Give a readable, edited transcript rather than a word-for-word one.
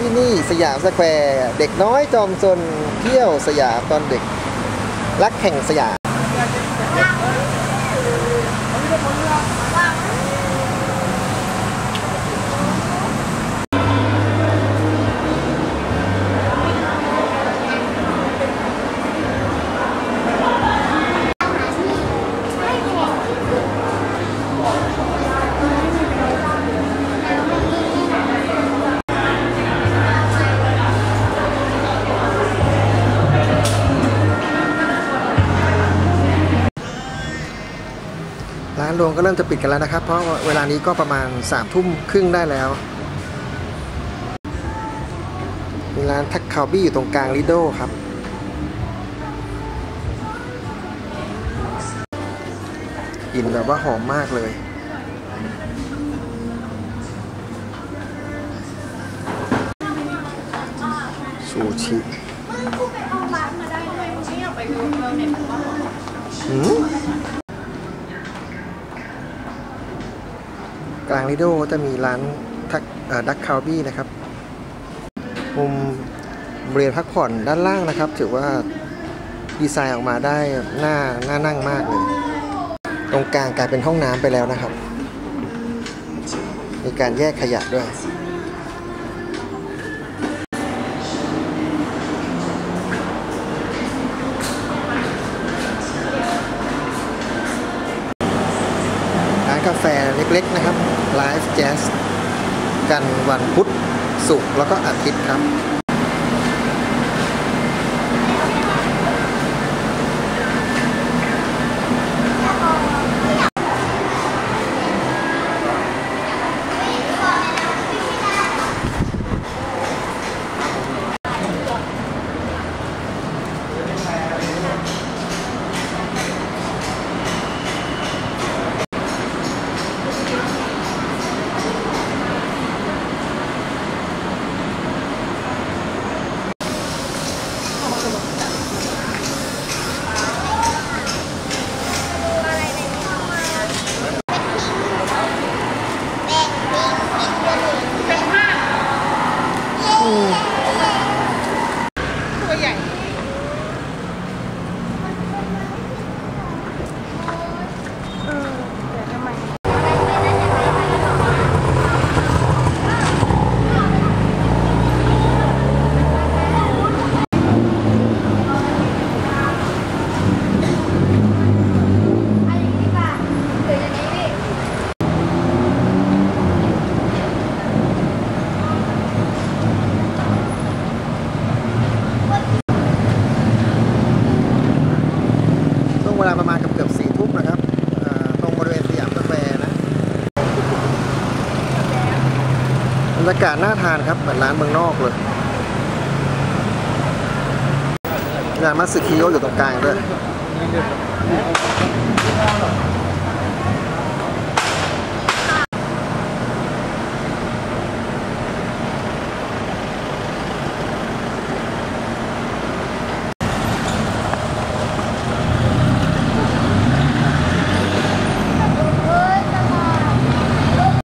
ที่นี่สยามสแควร์เด็กน้อยจอมซนเที่ยวสยามตอนเด็กรักแห่งสยามร้านรวงก็เริ่มจะปิดกันแล้วนะครับเพราะเวลานี้ก็ประมาณ3:30ได้แล้วมีร้านทักคาวบี้อยู่ตรงกลางลิโดครับกลิ่นแบบว่าหอมมากเลยซูชิกลางลิโดจะมีร้านดักคาวบี้นะครับมุมบริเวณพักผ่อนด้านล่างนะครับถือว่าดีไซน์ออกมาได้น่านั่งมากเลยตรงกลางกลายเป็นห้องน้ำไปแล้วนะครับมีการแยกขยะด้วยกาแฟเล็กๆนะครับไลฟ์แจ๊สกันวันพุธศุกร์แล้วก็อาทิตย์ครับเวลาประมาณเกือบ4 ทุ่มนะครับตรงบริเวณสยามสแควร์นะบรรยากาศน่าทานครับเหมือนร้านเมืองนอกเลยร้านมัตสึคิโยะอยู่ตรงกลางด้วย